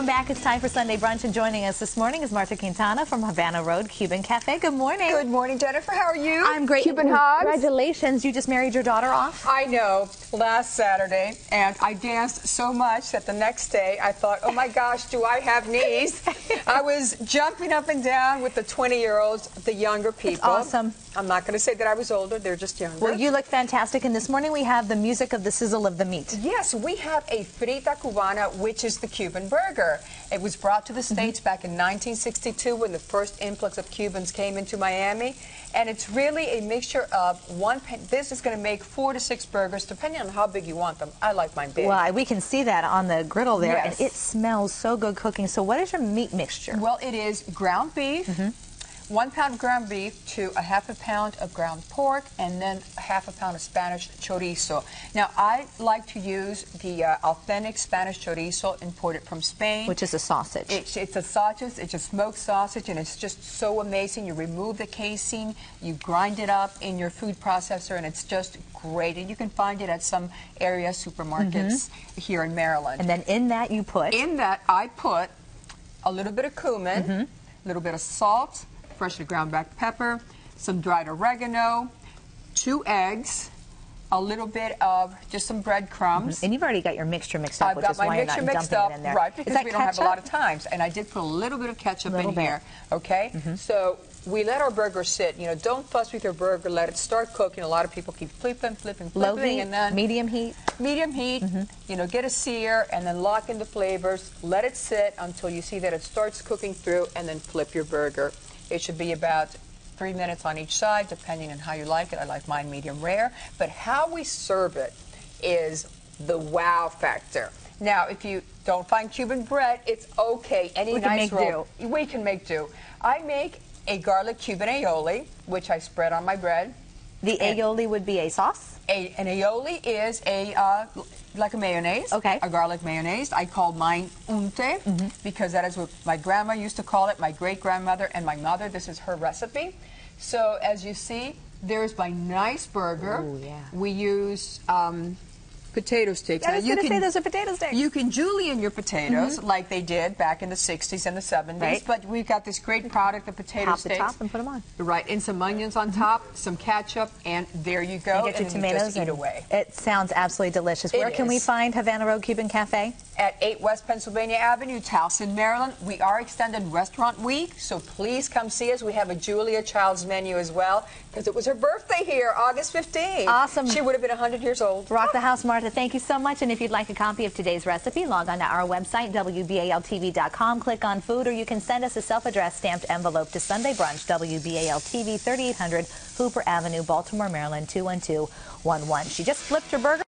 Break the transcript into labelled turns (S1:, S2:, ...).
S1: Welcome back. It's time for Sunday Brunch, and joining us this morning is Martha Quintana from Havana Road Cuban Cafe. Good morning.
S2: Good morning, Jennifer. How are you?
S1: I'm great.
S2: Cuban Hogs.
S1: Congratulations. You just married your daughter off?
S2: I know, last Saturday, and I danced so much that the next day I thought, oh my gosh, do I have knees? I was jumping up and down with the 20-year-olds, the younger people.
S1: That's awesome.
S2: I'm not going to say that I was older, they're just younger.
S1: Well, you look fantastic, and this morning we have the music of the sizzle of the meat.
S2: Yes, we have a Frita Cubana, which is the Cuban burger. It was brought to the States back in 1962 when the first influx of Cubans came into Miami. And it's really a mixture of this is going to make 4 to 6 burgers, depending on how big you want them. I like mine big.
S1: Well, we can see that on the griddle there,
S2: yes.
S1: And it smells so good cooking. So what is your meat mixture?
S2: Well, it is ground beef, 1 pound of ground beef to a half a pound of ground pork, and then half a pound of Spanish chorizo. Now, I like to use the authentic Spanish chorizo imported from Spain.
S1: Which is a sausage.
S2: It's a sausage, it's a smoked sausage, and it's just so amazing. You remove the casing, you grind it up in your food processor, and it's just great. And you can find it at some area supermarkets here in Maryland.
S1: And then in that you put?
S2: In that I put a little bit of cumin, a little bit of salt, freshly ground black pepper, some dried oregano, 2 eggs, a little bit of just some breadcrumbs.
S1: And you've already got your mixture mixed up, which is why you're not dumping it in there.
S2: Right, because we don't have a lot of times. And I did put a little bit of ketchup in here, okay? So we let our burger sit. You know, don't fuss with your burger. Let it start cooking. A lot of people keep flipping,
S1: low heat,
S2: and then
S1: medium heat?
S2: Medium heat, you know, get a sear, and then lock in the flavors. Let it sit until you see that it starts cooking through, and then flip your burger. It should be about 3 minutes on each side, depending on how you like it. I like mine medium rare. But how we serve it is the wow factor. Now, if you don't find Cuban bread, it's okay. Any nice roll, we can make do. I make a garlic Cuban aioli, which I spread on my bread.
S1: The aioli would be a sauce?
S2: An aioli is like a mayonnaise, a garlic mayonnaise. I call mine unte because that is what my grandma used to call it, my great-grandmother and my mother. This is her recipe. So as you see, there's my nice burger.
S1: Ooh, yeah.
S2: We use potato sticks.
S1: I was going to say those are potato sticks.
S2: You can julienne your potatoes like they did back in the 60s and the 70s, but we've got this great product of potato sticks.
S1: Pop the top and put them on.
S2: Right, and some onions on top, some ketchup, and there you go.
S1: You get your tomatoes
S2: and eat away.
S1: It sounds absolutely delicious. Where can we find Havana Road Cuban Cafe?
S2: At 8 West Pennsylvania Avenue, Towson, Maryland. We are extended restaurant week, so please come see us. We have a Julia Child's menu as well, because it was her birthday here, August 15th.
S1: Awesome.
S2: She would have been 100 years old.
S1: Rock the house, Martha. Thank you so much. And if you'd like a copy of today's recipe, log on to our website, WBAL-TV.com. Click on food, or you can send us a self-addressed stamped envelope to Sunday Brunch, WBAL-TV, 3800 Hooper Avenue, Baltimore, Maryland, 21211. She just flipped her burger.